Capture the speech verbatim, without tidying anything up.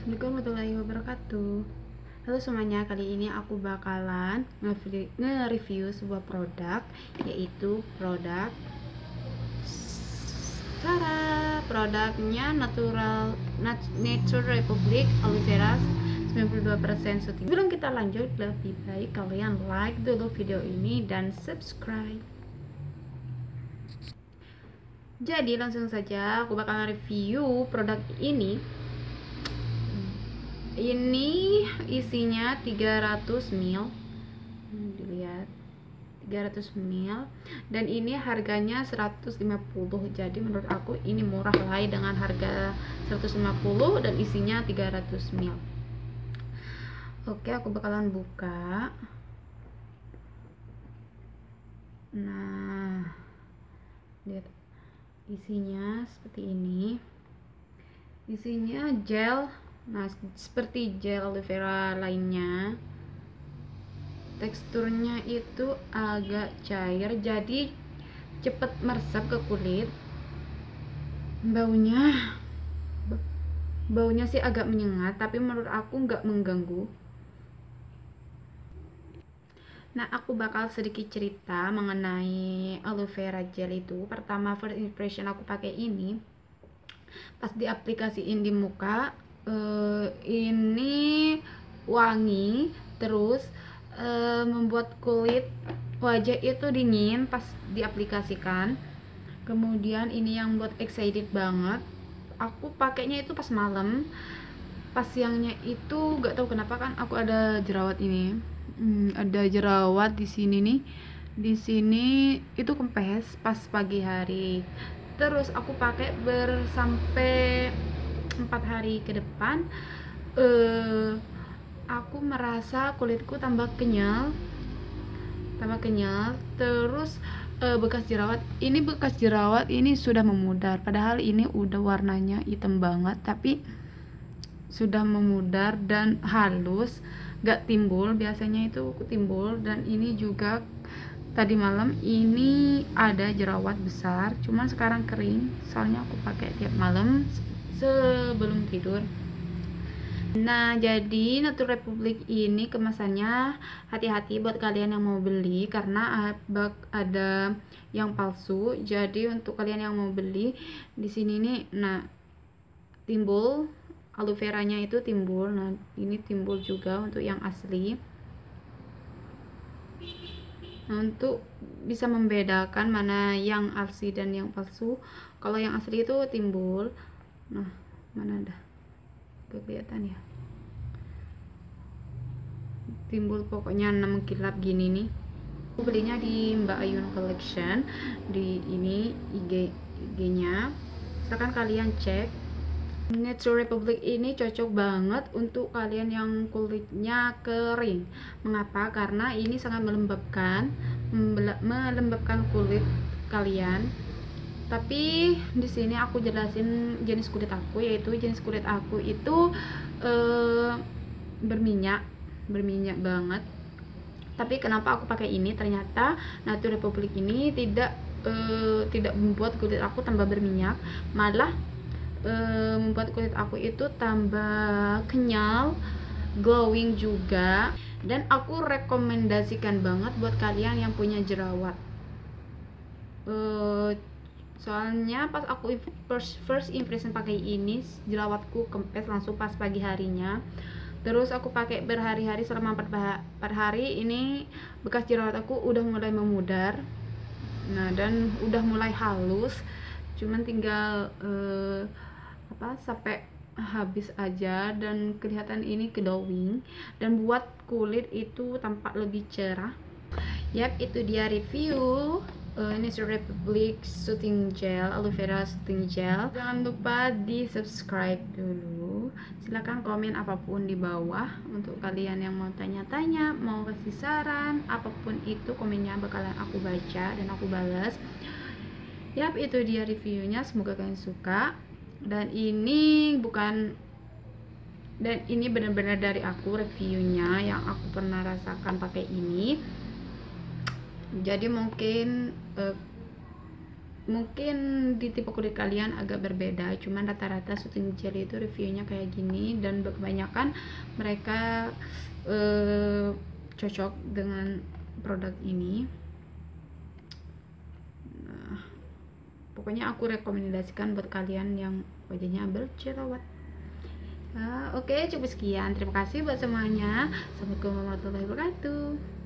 Assalamualaikum warahmatullahi wabarakatuh. Halo semuanya, kali ini aku bakalan nge-review sebuah produk, yaitu produk cara produknya Natural Nature Republic Aloe Vera sembilan puluh dua persen soothing. Sebelum kita lanjut, lebih baik kalian like dulu video ini dan subscribe. Jadi langsung saja aku bakalan review produk ini. Ini isinya tiga ratus ml, dilihat tiga ratus ml, dan ini harganya seratus lima puluh. Jadi menurut aku ini murah lah dengan harga seratus lima puluh dan isinya tiga ratus ml. Oke, aku bakalan buka. Nah, lihat isinya seperti ini. Isinya gel. Nah, seperti gel aloe vera lainnya, teksturnya itu agak cair, jadi cepat meresap ke kulit. Baunya baunya sih agak menyengat, tapi menurut aku nggak mengganggu. Nah, aku bakal sedikit cerita mengenai aloe vera gel itu. Pertama, first impression aku pakai ini, pas diaplikasiin di muka, Uh, ini wangi, terus uh, membuat kulit wajah itu dingin pas diaplikasikan. Kemudian ini yang buat excited banget, aku pakainya itu pas malam. Pas siangnya itu gak tahu kenapa kan aku ada jerawat ini, hmm, ada jerawat di sini nih, di sini itu kempes pas pagi hari. Terus aku pakai bersampai empat hari ke depan, uh, aku merasa kulitku tambah kenyal tambah kenyal terus uh, bekas jerawat ini bekas jerawat ini sudah memudar, padahal ini udah warnanya hitam banget, tapi sudah memudar dan halus, gak timbul. Biasanya itu timbul, dan ini juga tadi malam ini ada jerawat besar, cuman sekarang kering soalnya aku pakai tiap malam sebelum tidur. Nah, jadi Nature Republic ini kemasannya hati-hati buat kalian yang mau beli, karena ada yang palsu. Jadi untuk kalian yang mau beli di sini nih, nah timbul aloe veranya itu timbul. Nah, ini timbul juga untuk yang asli. Nah, untuk bisa membedakan mana yang asli dan yang palsu, kalau yang asli itu timbul. Nah, mana ada kelihatan ya, timbul pokoknya enam kilap gini nih. Aku belinya di Mbak Ayun Collection, di ini I G I G nya, silakan kalian cek. Nature Republic ini cocok banget untuk kalian yang kulitnya kering. Mengapa? Karena ini sangat melembabkan melembabkan kulit kalian. Tapi di sini aku jelasin jenis kulit aku, yaitu jenis kulit aku itu e, berminyak, berminyak banget. Tapi kenapa aku pakai ini? Ternyata Nature Republic ini tidak e, tidak membuat kulit aku tambah berminyak, malah e, membuat kulit aku itu tambah kenyal, glowing juga. Dan aku rekomendasikan banget buat kalian yang punya jerawat. E, soalnya pas aku first, first impression pakai ini, jerawatku kempes langsung pas pagi harinya. Terus aku pakai berhari-hari, selama empat hari ini bekas jerawat aku udah mulai memudar. Nah, dan udah mulai halus, cuman tinggal uh, apa sampai habis aja, dan kelihatan ini glowing dan buat kulit itu tampak lebih cerah. Yap, itu dia review Uh, Nature Republic Soothing Gel, Aloe Vera Soothing Gel. Jangan lupa di subscribe dulu. Silahkan komen apapun di bawah. Untuk kalian yang mau tanya-tanya, mau kasih saran, apapun itu komennya bakalan aku baca dan aku balas. Yap, itu dia reviewnya. Semoga kalian suka. Dan ini bukan dan ini benar-benar dari aku reviewnya yang aku pernah rasakan pakai ini. Jadi mungkin uh, mungkin di tipe kulit kalian agak berbeda, cuman rata-rata Soothing Jelly itu reviewnya kayak gini, dan kebanyakan mereka eh, cocok dengan produk ini. Nah, pokoknya aku rekomendasikan buat kalian yang wajahnya berjerawat. Nah, oke, okay, cukup sekian. Terima kasih buat semuanya. Assalamualaikum warahmatullahi wabarakatuh.